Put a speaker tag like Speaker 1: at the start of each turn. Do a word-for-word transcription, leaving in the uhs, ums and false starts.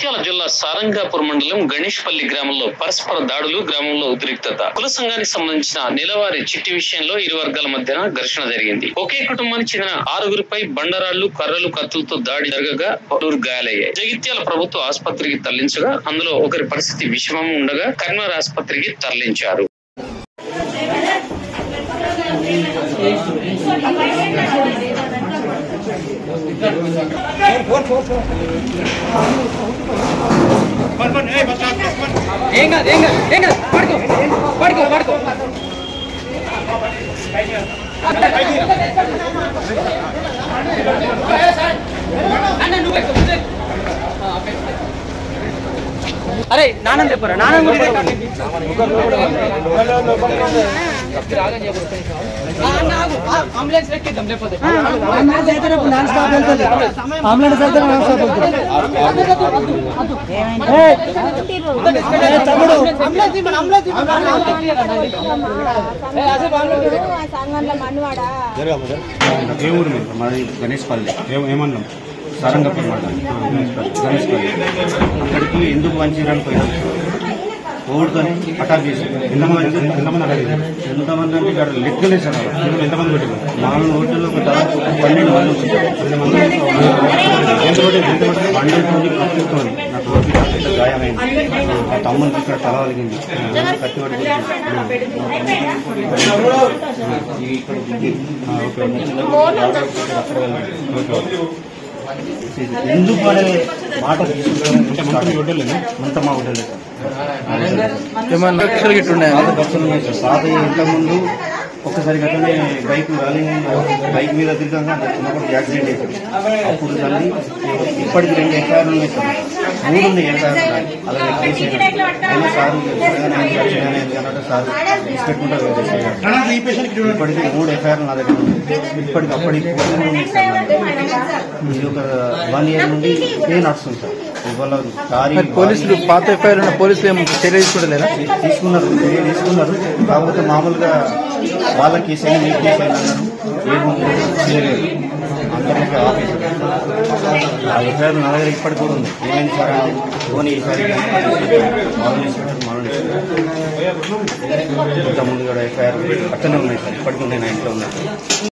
Speaker 1: జగిత్యాల జిల్లా సారంగాపూర్ మండలం గణేష్పల్లి గ్రామంలో పరస్పర దాడులు, గ్రామంలో ఉద్రిక్తత. కుల సంఘానికి సంబంధించిన నెలవారీ చిట్టి విషయంలో ఇరు వర్గాల మధ్య ఘర్షణ జరిగింది. ఒకే కుటుంబానికి చెందిన ఆరుగురిపై బండరాళ్లు, కర్రలు, కత్తులతో దాడి జరగగా పలువురు గాయాలయ్యాయి. జగిత్యాల ప్రభుత్వ ఆసుపత్రికి తరలించగా అందులో ఒకరి పరిస్థితి విషమం ఉండగా కరీంనగర్ ఆసుపత్రికి తరలించారు.
Speaker 2: అరే నాన్న చెప్పరా నాన్న అంబులెన్స్ ఎక్కిద్దాం లేకపోతే
Speaker 3: ఏ ఊరు మీరు? మాది గణేష్పల్లి. ఏమన్నాం? సారంగపూర్ మండలం గణేష్పల్లి. అక్కడికి ఎందుకు వంచడానికి పోయినాం? ఓడుతోనే అటాక్ చేసి ఎంతమంది ఎంతమంది అటాక్ చేశారు? ఎంతమంది అంటే ఇక్కడ లెక్కలేసాడు. ఎంతమంది పెట్టారు? నాలుగు ఓట్లలో ఒక దాదాపు పన్నెండు మంది పన్నెండు మంది ప్రస్తుతం నాకు ఓటు పెద్ద గాయమైంది. మా తమ్ముడికి ఇక్కడ తల వలిగింది. కత్తి పట్టి ఎందుకు అనే మాట తీసుకుంటే అంత మా ఉండలేదు. సాధ ఇంత ముందు ఒక్కసారి గతంలో బైక్ రాలింగ్ బైక్ మీద తిరగంగా చిన్నప్పుడు యాక్సిడెంట్ అవుతుంది. అప్పుడు తల్లి ఇప్పటికి రెండు ఎకరాలు ఉన్నాయి సార్. మూడు ఉంది ఎకరాలు అలాగే కేసు అయినా సార్ అన్నట్టు సార్ తీసుకెట్టుకుంటారు. ఇప్పటికి మూడు ఎకరాలు నా దగ్గర ఉంది. ఇప్పటికి అప్పటికి ఉంది సార్. ఇది ఒక వన్ ఇయర్ నుండి ఇదే నడుస్తుంది సార్. ఇవాళ
Speaker 2: పోలీసులు పాత ఎఫ్ఐఆర్ పోలీసులు ఏమో చర్య తీసుకోవట్లేదా?
Speaker 3: తీసుకున్నారు చర్య తీసుకున్నారు. కాకపోతే మామూలుగా వాళ్ళ కేసు అయినా మీ కేసు అయినా ఏమి అందరికీ ఆపేసారు. ఆ ఎఫ్ఐఆర్ నా దగ్గర ఇప్పటికి కూడా ఉంది. ఏమైంది సార్ పోనీ ఈసారి మామూలు ఇన్స్పెక్టర్ మామూలు ఇంత ముందు కూడా ఎఫ్ఐఆర్ అట్టనే ఉన్నాయి సార్. ఇప్పటికీ ఉన్నాయి నా ఇంట్లో ఉన్నాయి.